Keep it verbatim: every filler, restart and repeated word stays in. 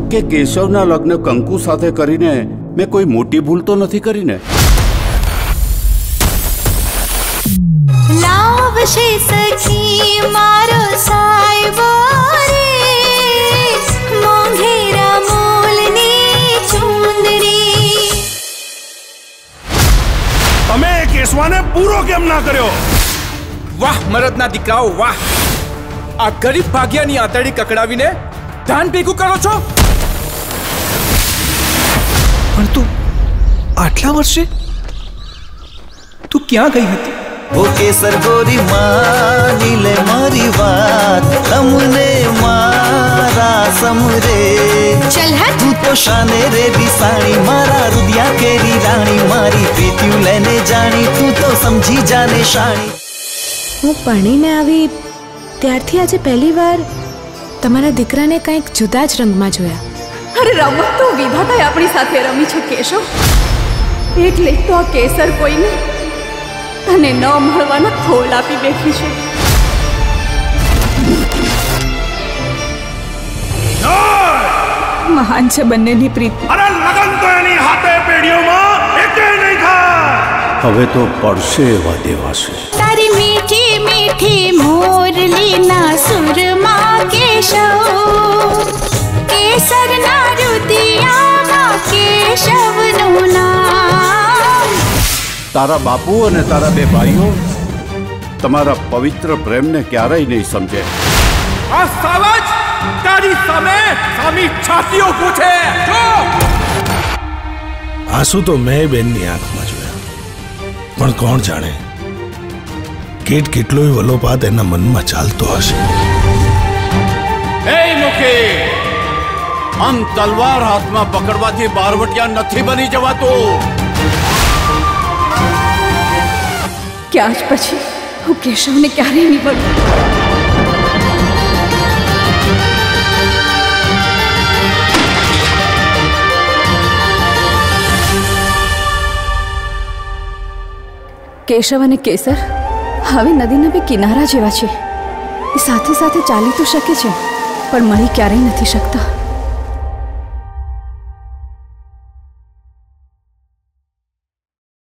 કે કેશવના લગ્ન કંકુ સાથે કરીને મેં કોઈ મોટી ભૂલ તો નથી કરી ને? લાવશે સખી મારો સાયબો રે મોંઘેરા મોલની ચુંદડી. તમે કેશવાને પૂરો કેમ ના કર્યો? વાહ મરદના દીકરાઓ વાહ! આ ગરીબ ભાગ્યાની આતડી કકડાવીને ધાન ભેગું કરો છો. પણ તું આટલા વર્ષે તું ક્યાં ગઈ હતી? ઓ કેસર ગોરી માની લે મારી વાત, તમને મારા સમરે. ચલ હા તું તો શાને રે દિસાણી, મારા રુદિયા કેરી રાણી, મારી પ્રીત્યુ લેને જાણી, તું તો સમજી જાને શાણી. હું પરણીને આવી ત્યારથી આજે પહેલી વાર તમારા દીકરાને કંઈક જુદા જ રંગમાં જોયા. અરે રમત તો વિધાતાએ આપણી સાથે રમી છે કેશવ. એટલે તો આ કેસર કોઈને તને ન મળવાના થોલ આપી બેઠી છે. મહાન છે બંનેની પ્રીત. અરે લગન તો એની હાથે પેઢીઓમાં એકે નહીં થાય. હવે તો પડશે એવા દેવાશે. તારી મીઠી મીઠી મોરલીના સુરમાં કેશવ, કેસરના રુદિયામાં કેશવનું નામ. તારા બાપુ અને તારા બે ભાઈઓ તમારા પવિત્ર પ્રેમને ક્યારેય નહીં સમજે. આ સાવજ તારી સામે સામી છાતીઓ પૂછે. જો આંસુ તો મેં બેનની આંખમાં જોયા, પણ કોણ જાણે કેટ કેટલોય વલોપાત એના મનમાં ચાલતો હશે. એ મુખી, આમ તલવાર હાથમાં પકડવાથી બારવટિયા નથી બની જવાતું. કે આજ પછી હું કેશવને ક્યારેય નહીં મળું. કેશવ અને કેસર હવે નદીના બે કિનારા જેવા છે. એ સાથે સાથે ચાલી તો શકે છે પણ મળી ક્યારેય નથી શકતા.